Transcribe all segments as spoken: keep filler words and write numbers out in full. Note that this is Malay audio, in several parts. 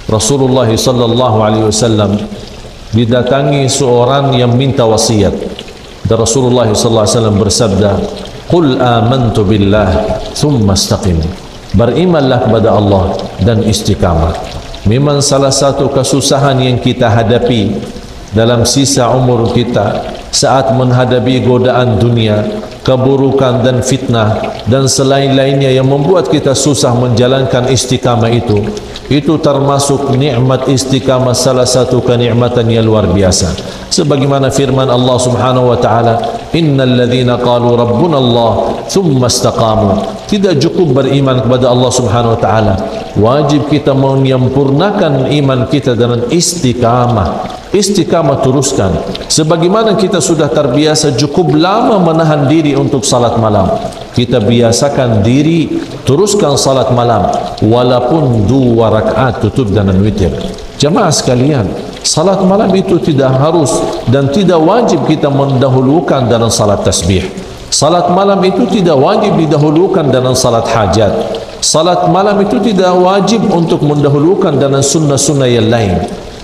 Rasulullah sallallahu alaihi wasallam didatangi seorang yang minta wasiat, dan Rasulullah sallallahu alaihi wasallam bersabda, "Qul amantu billah thumma istaqim." Berimanlah kepada Allah dan istiqamah. Memang salah satu kesusahan yang kita hadapi dalam sisa umur kita saat menghadapi godaan dunia, keburukan dan fitnah dan selain-lainnya yang membuat kita susah menjalankan istiqamah itu, itu termasuk nikmat istiqamah, salah satu kenikmatan yang luar biasa. Sebagaimana firman Allah Subhanahu wa taala, "Innal ladzina qalu rabbuna Allah tsumma istaqamu." Tidak cukup beriman kepada Allah Subhanahu wa taala, wajib kita menyempurnakan iman kita dengan istiqamah. Istiqamah teruskan. Sebagaimana kita sudah terbiasa cukup lama menahan diri untuk salat malam, kita biasakan diri teruskan salat malam walaupun dua rakaat tutup dengan witir. Jemaah sekalian, salat malam itu tidak harus dan tidak wajib kita mendahulukan dalam salat tasbih. Salat malam itu tidak wajib didahulukan dalam salat hajat. Salat malam itu tidak wajib untuk mendahulukan dalam sunnah-sunnah yang lain.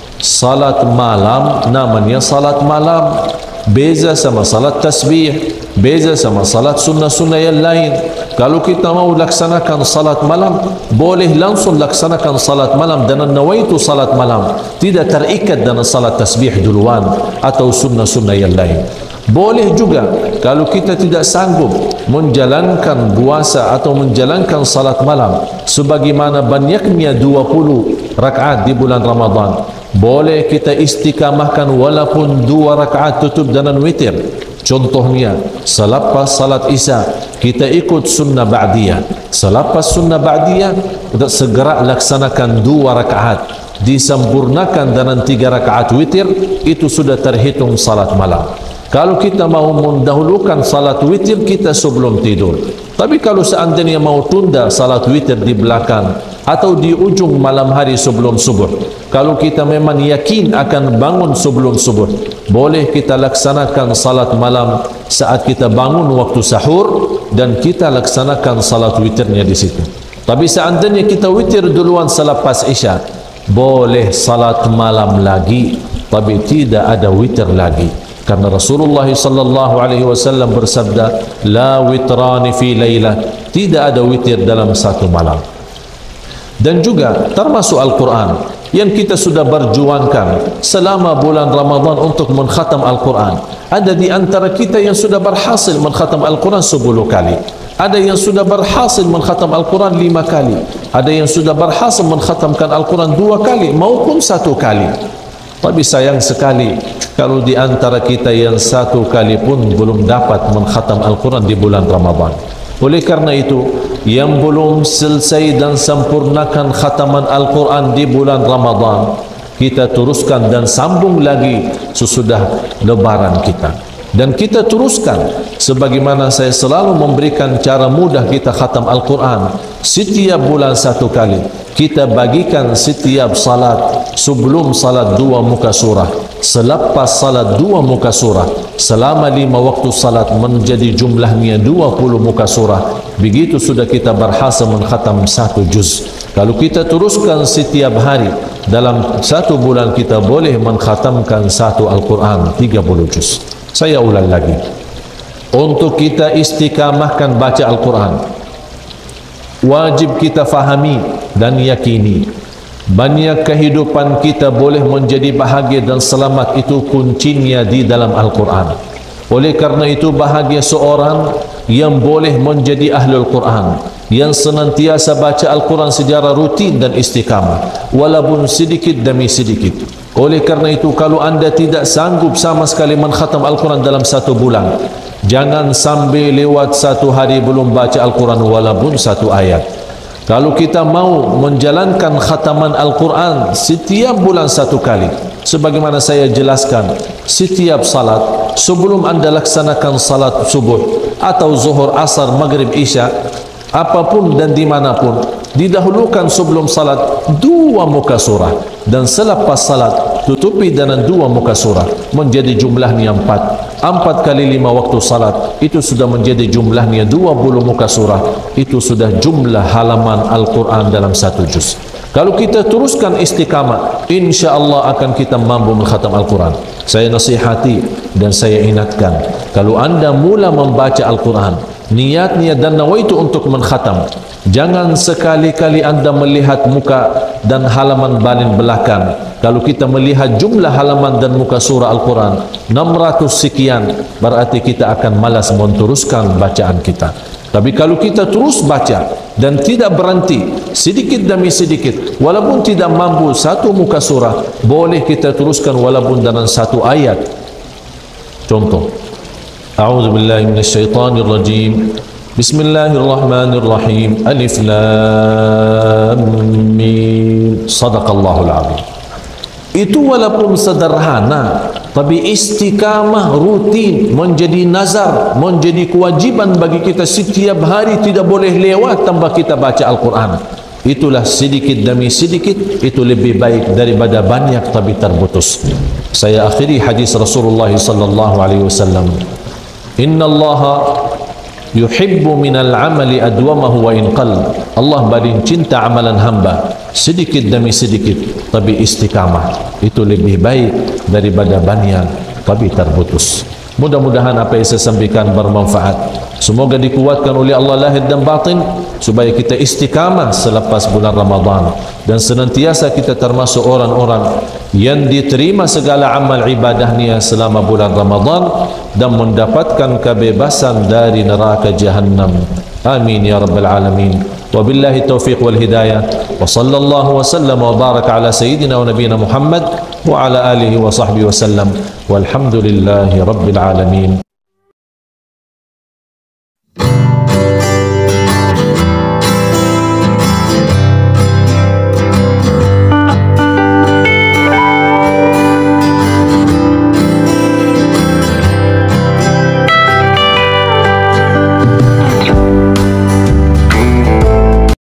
Salat malam namanya salat malam, beza sama salat tasbih, beza sama salat sunnah-sunnah yang lain. Kalau kita mau laksanakan salat malam, boleh langsung laksanakan salat malam dengan nawaitu salat malam, tidak terikat dengan salat tasbih duluan atau sunnah-sunnah yang lain. Boleh juga kalau kita tidak sanggup menjalankan puasa atau menjalankan salat malam sebagaimana banyaknya dua puluh rakaat di bulan Ramadan, boleh kita istiqamahkan walaupun dua rakaat tutup dengan witir. Contohnya, selepas salat isya kita ikut sunnah ba'diyah. Selepas sunnah ba'diyah kita segera laksanakan dua rakaat, disempurnakan dengan tiga rakaat witir, itu sudah terhitung salat malam. Kalau kita mau mendahulukan salat witir kita sebelum tidur, tapi kalau seandainya mau tunda salat witir di belakang atau di ujung malam hari sebelum subuh, kalau kita memang yakin akan bangun sebelum subuh, boleh kita laksanakan salat malam saat kita bangun waktu sahur dan kita laksanakan salat witirnya di situ. Tapi seandainya kita witir duluan selepas isya, boleh salat malam lagi, tapi tidak ada witir lagi. Karena Rasulullah sallallahu alaihi wasallam bersabda, "La witrani fi lailah." Tidak ada witir dalam satu malam. Dan juga termasuk Al-Quran yang kita sudah berjuangkan selama bulan Ramadan untuk mengkhatam Al-Quran. Ada di antara kita yang sudah berhasil mengkhatam Al-Quran sepuluh kali. Ada yang sudah berhasil mengkhatam Al-Quran lima kali. Ada yang sudah berhasil mengkhatamkan Al-Quran dua kali maupun satu kali. Tapi sayang sekali kalau di antara kita yang satu kali pun belum dapat mengkhatam Al-Quran di bulan Ramadan. Oleh karena itu, yang belum selesai dan sempurnakan khataman Al-Quran di bulan Ramadan, kita teruskan dan sambung lagi sesudah lebaran kita. Dan kita teruskan sebagaimana saya selalu memberikan cara mudah kita khatam Al-Quran. Setiap bulan satu kali kita bagikan setiap salat, sebelum salat dua muka surah, selepas salat dua muka surah, selama lima waktu salat menjadi jumlahnya dua puluh muka surah. Begitu sudah kita berhasil mengkhatam satu juz. Kalau kita teruskan setiap hari, dalam satu bulan kita boleh mengkhatamkan satu Al-Quran tiga puluh juz. Saya ulang lagi, untuk kita istiqamahkan baca Al-Quran, wajib kita fahami dan yakini banyak kehidupan kita boleh menjadi bahagia dan selamat itu kuncinya di dalam Al-Quran. Oleh karena itu bahagia seorang yang boleh menjadi ahlul Quran, yang senantiasa baca Al-Quran secara rutin dan istiqamah walaupun sedikit demi sedikit. Oleh karena itu kalau anda tidak sanggup sama sekali mengkhatam Al-Quran dalam satu bulan, jangan sampai lewat satu hari belum baca Al-Quran walaupun satu ayat. Kalau kita mau menjalankan khataman Al-Quran setiap bulan satu kali, sebagaimana saya jelaskan, setiap salat sebelum anda laksanakan salat subuh atau zuhur, asar, maghrib, isya, apapun dan dimanapun, didahulukan sebelum salat dua muka surah, dan selepas salat tutupi dengan dua muka surah, menjadi jumlahnya empat. Empat kali lima waktu salat itu sudah menjadi jumlahnya dua puluh muka surah. Itu sudah jumlah halaman Al-Quran dalam satu juz. Kalau kita teruskan istiqamah, insya Allah akan kita mampu mengkhatam Al-Quran. Saya nasihati dan saya ingatkan, kalau anda mula membaca Al-Quran, niat-niat dan nawaitu untuk mengkhatam, jangan sekali-kali anda melihat muka dan halaman banin belakang. Kalau kita melihat jumlah halaman dan muka surah Al-Quran enam ratus sekian, berarti kita akan malas meneruskan bacaan kita. Tapi kalau kita terus baca dan tidak berhenti, sedikit demi sedikit, walaupun tidak mampu satu muka surah, boleh kita teruskan walaupun dalam satu ayat. Contoh, A'udzubillahi minasyaitonirrajim. Bismillahirrahmanirrahim. Alif Lam Mim. Sadaqallahul azim. Itu walaupun sederhana, tapi istiqamah rutin menjadi nazar, menjadi kewajiban bagi kita setiap hari, tidak boleh lewat tanpa kita baca Al-Quran. Itulah sedikit demi sedikit, itu lebih baik daripada banyak tapi terputus. Saya akhiri hadis Rasulullah sallallahu alaihi wasallam. Inna Allah yuhibbu minal amali adwamahu wa inqal. Allah paling cinta amalan hamba sedikit demi sedikit tapi istiqamah. Itu lebih baik daripada banyak tapi terputus. Mudah-mudahan apa yang saya sampaikan bermanfaat. Semoga dikuatkan oleh Allah lahir dan batin supaya kita istiqamah selepas bulan Ramadan dan senantiasa kita termasuk orang-orang yang diterima segala amal ibadahnya selama bulan Ramadan dan mendapatkan kebebasan dari neraka Jahannam. Amin ya rabbal alamin. Wabillahi taufiq wal hidayah. Wa sallallahu wa sallam wa baraka ala sayyidina wa nabiyina Muhammad wa ala alihi wa sahbihi wa sallam. Walhamdulillahi rabbil alamin.